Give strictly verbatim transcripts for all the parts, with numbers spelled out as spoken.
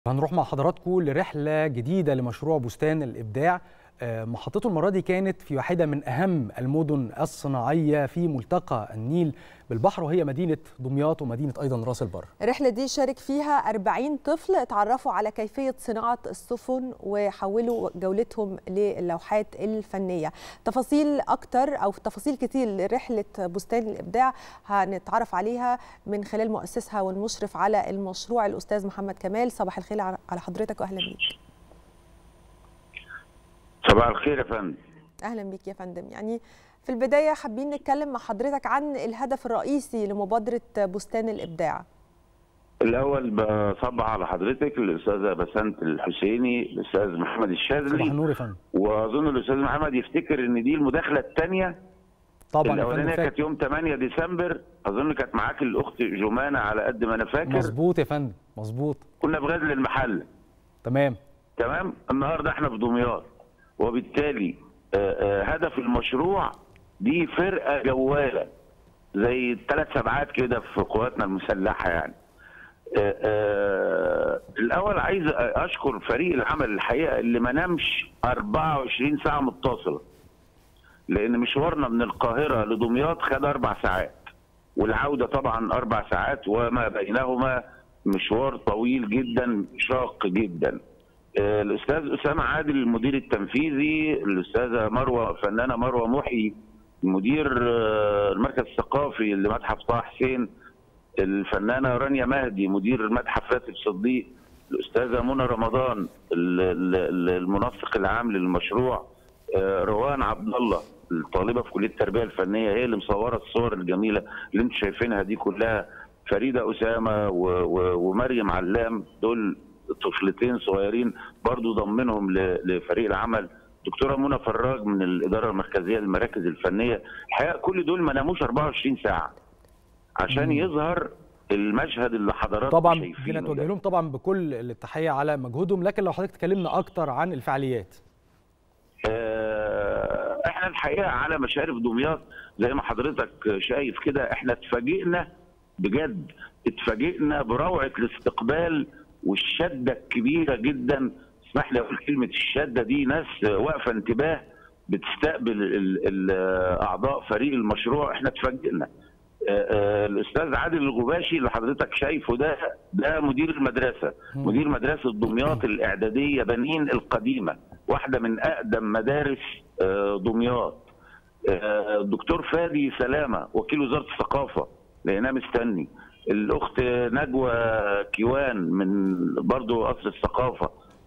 هنروح مع حضراتكم لرحلة جديدة لمشروع بستان الإبداع. محطته المرة دي كانت في واحدة من أهم المدن الصناعية في ملتقى النيل بالبحر، وهي مدينة دمياط ومدينة أيضا راس البر. الرحلة دي شارك فيها أربعين طفل اتعرفوا على كيفية صناعة السفن وحولوا جولتهم للوحات الفنية. تفاصيل أكتر أو تفاصيل كتير لرحلة بستان الإبداع هنتعرف عليها من خلال مؤسسها والمشرف على المشروع الأستاذ محمد كمال. صباح الخير على حضرتك وأهلا بيك. صباح الخير يا فندم. أهلا بيك يا فندم. يعني في البداية حابين نتكلم مع حضرتك عن الهدف الرئيسي لمبادرة بستان الإبداع. الأول بصبح على حضرتك الأستاذة بسنت الحسيني، الأستاذ محمد الشاذلي. صباح النور يا فندم. وأظن الأستاذ محمد يفتكر إن دي المداخلة الثانية. طبعا الأولانية كانت يوم ثمانية ديسمبر، أظن كانت معاك الأخت جمانة على قد ما أنا فاكر. مظبوط يا فندم، مظبوط. كنا في غزل المحلة. تمام تمام. النهارده احنا في دمياط، وبالتالي آآ آآ هدف المشروع دي فرقه جواله زي الثلاث سبعات كده في قواتنا المسلحه. يعني آآ الاول عايز اشكر فريق العمل الحقيقه اللي ما نامش أربعة وعشرين ساعه متصله، لان مشوارنا من القاهره لدمياط خد اربع ساعات، والعوده طبعا اربع ساعات، وما بينهما مشوار طويل جدا شاق جدا. الاستاذ اسامه عادل المدير التنفيذي، الاستاذه مروه فنانه مروه محي مدير المركز الثقافي لمتحف طه حسين، الفنانه رانيا مهدي مدير متحف راتب صديق، الاستاذه منى رمضان المنسق العام للمشروع، روان عبد الله الطالبه في كليه التربيه الفنيه هي اللي مصوره الصور الجميله اللي انتم شايفينها دي كلها، فريده اسامه ومريم علام، دول طفلتين صغيرين برضو ضمنهم لفريق العمل، دكتوره منى فراج من الاداره المركزيه للمراكز الفنيه. الحقيقه كل دول ما ناموش أربعة وعشرين ساعه عشان مم. يظهر المشهد اللي حضراتكم طبعا شايفينه. طبعا نتوجه لهم طبعا بكل التحيه على مجهودهم، لكن لو حضرتك تكلمنا اكتر عن الفعاليات. آه احنا الحقيقه على مشارف دمياط زي ما حضرتك شايف كده، احنا اتفاجئنا بجد، اتفاجئنا بروعه الاستقبال والشده الكبيره جدا. اسمح لي اقول كلمه الشده دي، ناس واقفه انتباه بتستقبل ال ال اعضاء فريق المشروع. احنا اتفاجئنا. الاستاذ عادل الغباشي اللي حضرتك شايفه ده ده مدير المدرسه، مدير مدرسه دمياط الاعداديه بنين القديمه، واحده من اقدم مدارس دمياط. الدكتور فادي سلامه وكيل وزاره الثقافه لقيناه مستني، الاخت نجوى كيوان من برضه قصر الثقافه،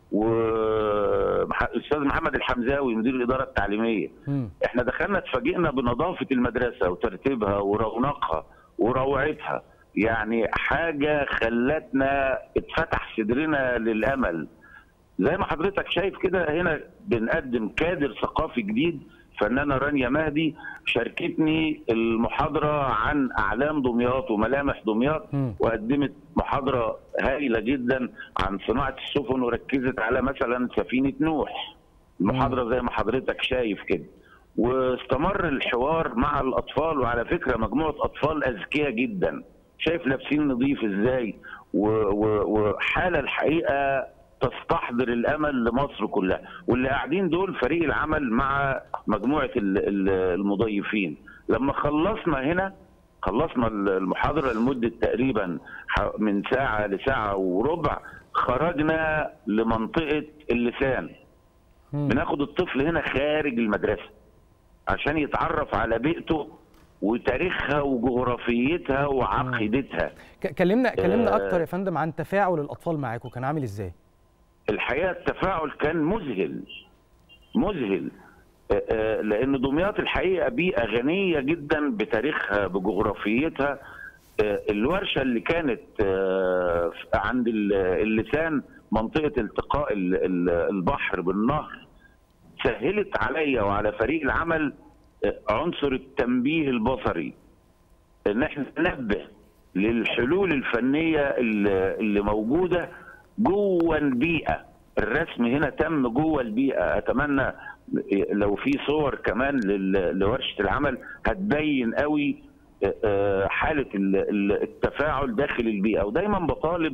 والاستاذ محمد الحمزاوي مدير الاداره التعليميه. م. احنا دخلنا اتفاجئنا بنظافه المدرسه وترتيبها ورونقها وروعتها، يعني حاجه خلتنا اتفتح صدرنا للامل. زي ما حضرتك شايف كده هنا بنقدم كادر ثقافي جديد. فنانه رانيا مهدي شاركتني المحاضره عن اعلام دمياط وملامح دمياط، م. وقدمت محاضره هائله جدا عن صناعه السفن، وركزت على مثلا سفينه نوح. المحاضره زي ما حضرتك شايف كده، واستمر الحوار مع الاطفال، وعلى فكره مجموعه اطفال اذكياء جدا، شايف لابسين نظيف ازاي، وحاله الحقيقه تستحضر الامل لمصر كلها. واللي قاعدين دول فريق العمل مع مجموعه المضيفين. لما خلصنا هنا، خلصنا المحاضره لمده تقريبا من ساعه لساعه وربع، خرجنا لمنطقه اللسان. بناخد الطفل هنا خارج المدرسه عشان يتعرف على بيئته وتاريخها وجغرافيتها وعقيدتها. كلمنا كلمنا آه اكتر يا فندم عن تفاعل الاطفال معاكم، كان عامل ازاي؟ الحقيقه التفاعل كان مذهل مذهل، لان دمياط الحقيقه بيئه غنيه جدا بتاريخها بجغرافيتها. الورشه اللي كانت عند اللسان منطقه التقاء البحر بالنهر سهلت عليا وعلى فريق العمل عنصر التنبيه البصري، ان احنا ننبه للحلول الفنيه اللي موجوده جوه البيئه. الرسم هنا تم جوه البيئه. اتمنى لو في صور كمان لورشه العمل هتبين قوي حاله التفاعل داخل البيئه. ودايما بطالب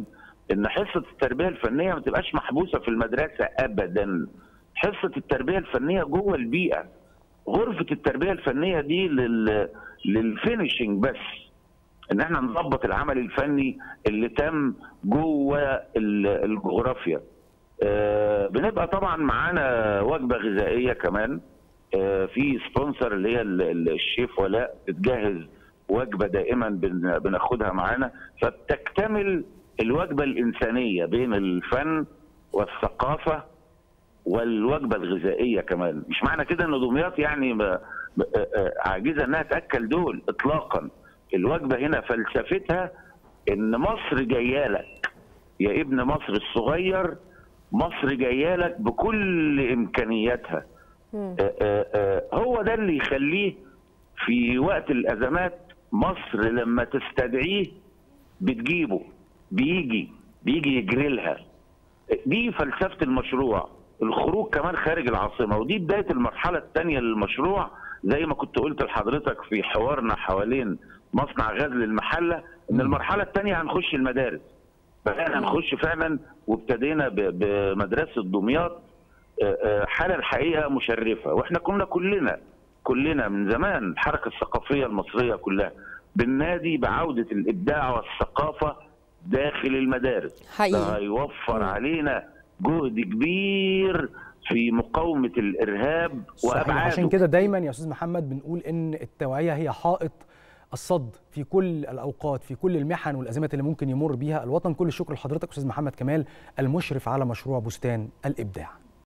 ان حصه التربيه الفنيه ما تبقاش محبوسه في المدرسه ابدا. حصه التربيه الفنيه جوه البيئه. غرفه التربيه الفنيه دي لل للفينيشنج بس، ان احنا نظبط العمل الفني اللي تم جوه الجغرافيا. آه بنبقى طبعا معانا وجبه غذائيه كمان، آه في سبونسر اللي هي الشيف ولاء بتجهز وجبه دائما بناخدها معانا، فبتكتمل الوجبه الانسانيه بين الفن والثقافه والوجبه الغذائيه كمان. مش معنى كده ان دمياط يعني عاجزه انها تاكل دول اطلاقا. الوجبه هنا فلسفتها ان مصر جايه لك يا ابن مصر الصغير، مصر جايه لك بكل امكانياتها. آآ آآ هو ده اللي يخليه في وقت الازمات مصر لما تستدعيه بتجيبه، بيجي بيجي يجري لها. دي فلسفه المشروع، الخروج كمان خارج العاصمه، ودي بدايه المرحله الثانيه للمشروع. زي ما كنت قلت لحضرتك في حوارنا حوالين مصنع غزل المحله، ان المرحله الثانيه هنخش المدارس. بدأنا هنخش فعلا وابتدينا بمدرسه دمياط، حاله الحقيقه مشرفه. واحنا كنا كلنا كلنا من زمان الحركه الثقافيه المصريه كلها بالنادي بعوده الابداع والثقافه داخل المدارس. حقيقي. ده هيوفر علينا جهد كبير في مقاومه الارهاب وابعاده. عشان كده دايما يا استاذ محمد بنقول ان التوعيه هي حائط الصد في كل الاوقات، في كل المحن والازمات اللي ممكن يمر بيها الوطن. كل الشكر لحضرتك استاذ محمد كمال المشرف على مشروع بستان الابداع.